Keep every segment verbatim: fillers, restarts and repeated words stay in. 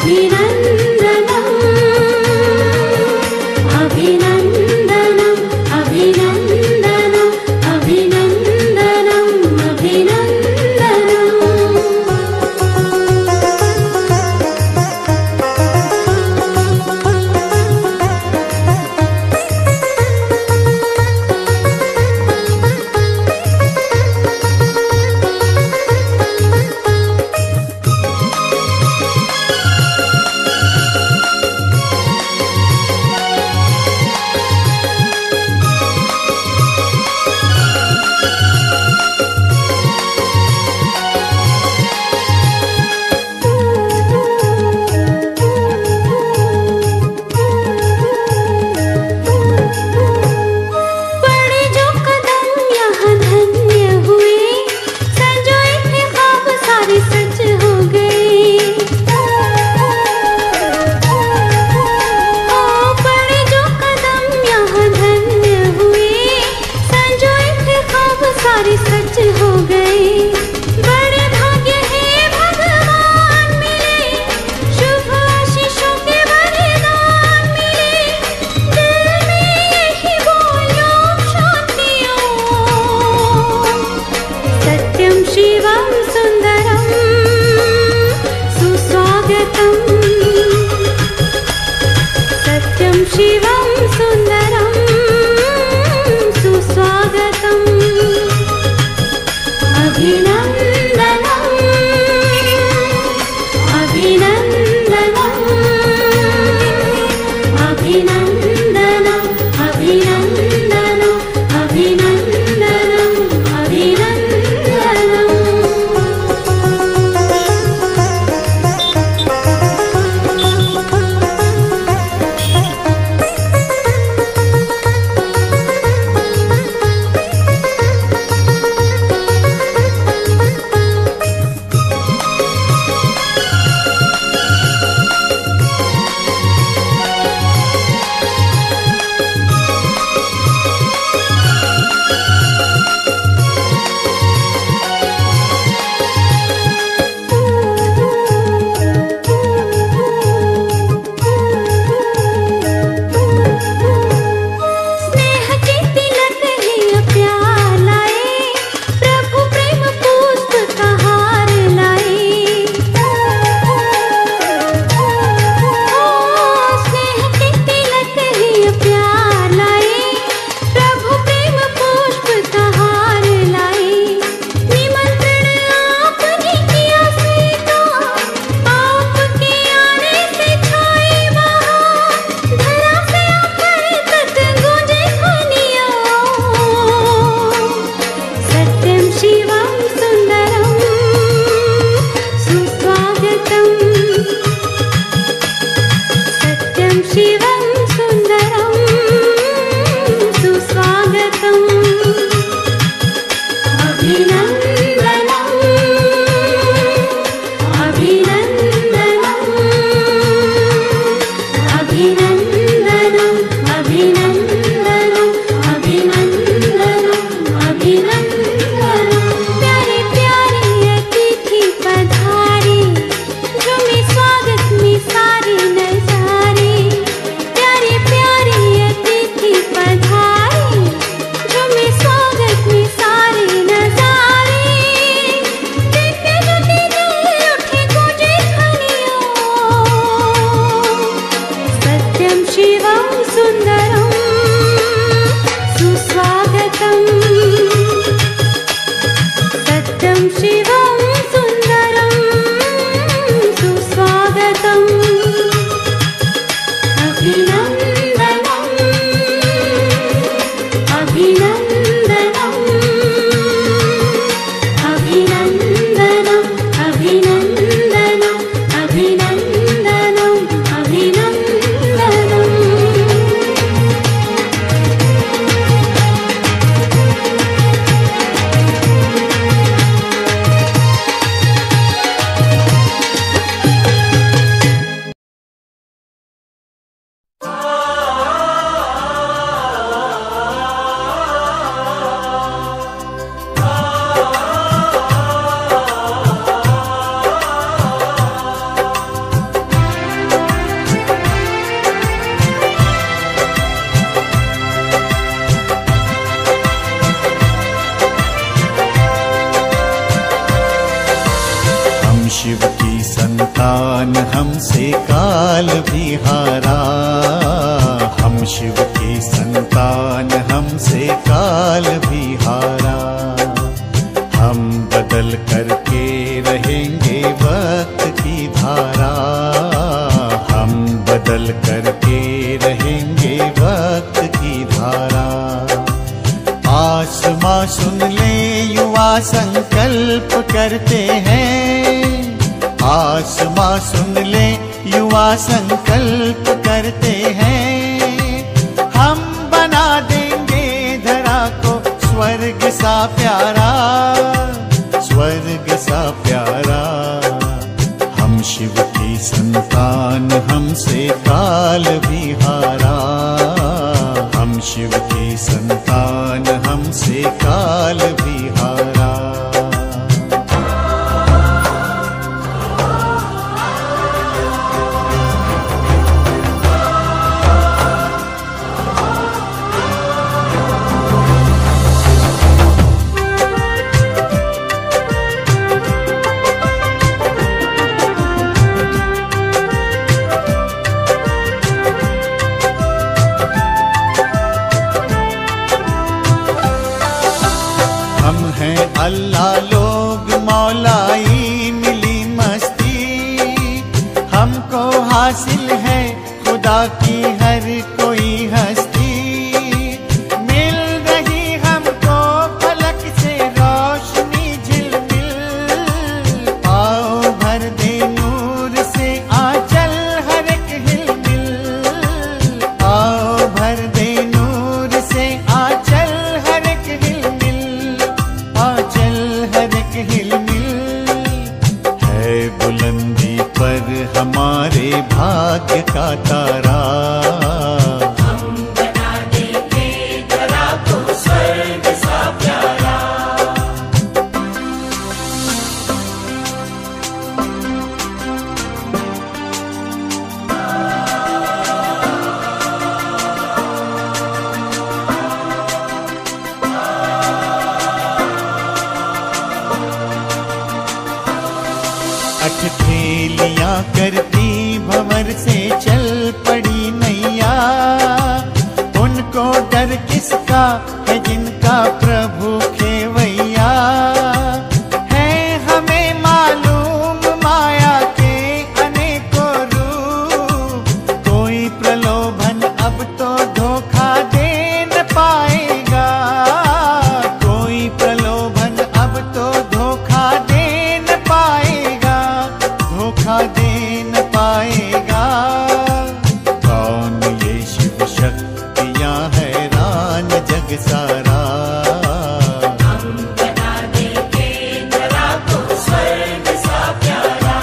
झूमे स्वागत में सारे नजारे काल भी हारा। हम शिव की संतान, हमसे काल भी हारा। हम बदल करके रहेंगे वक्त की धारा। हम बदल करके रहेंगे वक्त की धारा। आसमां सुन ले युवा संकल्प करते हैं। आसमां सुन ले युवा संकल्प करते हैं। हम बना देंगे धरा को स्वर्ग सा प्यारा, स्वर्ग सा प्यारा। हम शिव की संतान, हमसे काल भी हारा। हम शिव की संतान, हमसे काल भी हारा। अल्लाह लोग मौलाई मिली मस्ती। हमको हासिल है खुदा की हर कोई हस्ती। मिल रही हमको फलक से रोशनी झिलमिल। आओ भर दे नूर से आंचल हर एक हिलमिल। आओ भर दे नूर से आंचल हर एक हिलमिल। आंचल हर एक हिलमिल। है बुलंदी पर हमारे भाग्य का तारा। हम बना देंगे धरा को स्वर्ग सा प्यारा। अठठेलियां करती भंवर से चल पड़ी नैया। उनको डर किसका है जिनका प्रभु खेवैया। है हमें मालूम माया के अनेकों रूप। कोई प्रलोभन अब तो धोखा दे न पाएगा। कोई प्रलोभन अब तो धोखा दे न पाएगा। धोखा दे न पाएगा। कौन ये शिव शक्तियां हैरान जग सारा। हम बना देंगे धरा को स्वर्ग सा प्यारा।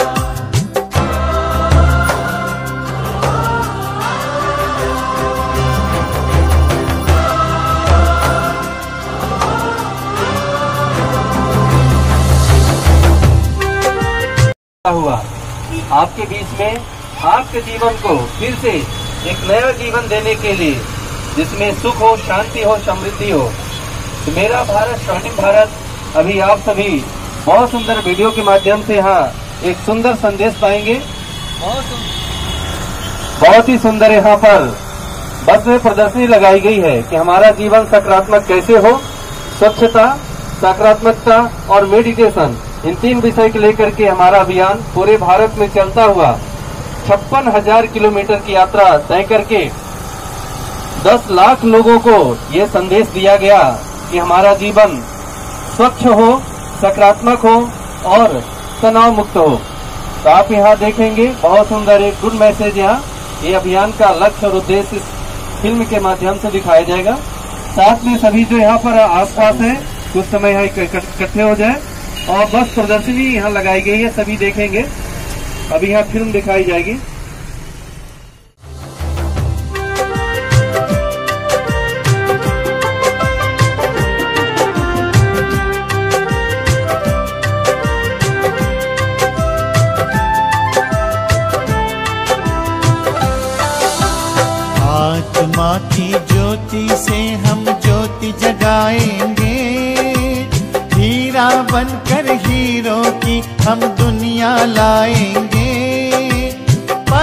हुआ आपके बीच में आपके जीवन को फिर से एक नया जीवन देने के लिए, जिसमें सुख हो, शांति हो, समृद्धि हो। तो मेरा भारत स्वर्णिम भारत, अभी आप सभी बहुत सुंदर वीडियो के माध्यम से यहाँ एक सुंदर संदेश पाएंगे। बहुत ही सुंदर यहाँ पर बस में प्रदर्शनी लगाई गई है कि हमारा जीवन सकारात्मक कैसे हो। स्वच्छता, सकारात्मकता और मेडिटेशन, इन तीन विषय को लेकर के हमारा अभियान पूरे भारत में चलता हुआ छप्पन हजार किलोमीटर की यात्रा तय करके दस लाख लोगों को ये संदेश दिया गया कि हमारा जीवन स्वच्छ हो, सकारात्मक हो और तनाव मुक्त हो। तो आप यहाँ देखेंगे बहुत सुंदर एक गुड मैसेज यहाँ ये अभियान का लक्ष्य और उद्देश्य इस फिल्म के माध्यम से दिखाया जाएगा। साथ में सभी जो यहाँ पर आसपास हैं कुछ समय यहाँ इकट्ठे हो जाए और बस प्रदर्शनी यहाँ लगाई गई है, सभी देखेंगे। अभी यहाँ फिल्म दिखाई जाएगी। आत्मा की ज्योति से हम ज्योति जगाएंगे। हीरा बनकर हीरो की हम दुनिया लाएंगे।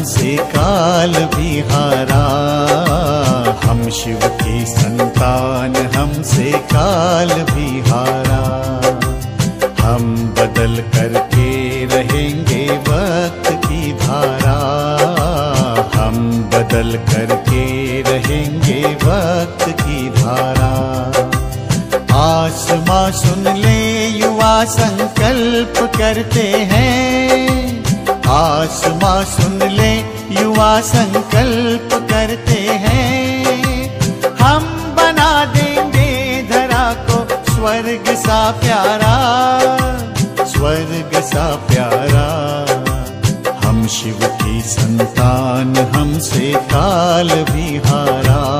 हमसे काल भी हारा। हम शिव की संतान हमसे काल भी हारा। हम बदल करके रहेंगे वक्त की धारा। हम बदल करके रहेंगे वक्त की धारा। आसमां सुन ले युवा संकल्प करते हैं। आसमां सुन ले युवा संकल्प करते हैं। हम बना देंगे धरा को स्वर्ग सा प्यारा, स्वर्ग सा प्यारा। हम शिव की संतान हमसे काल भी हारा।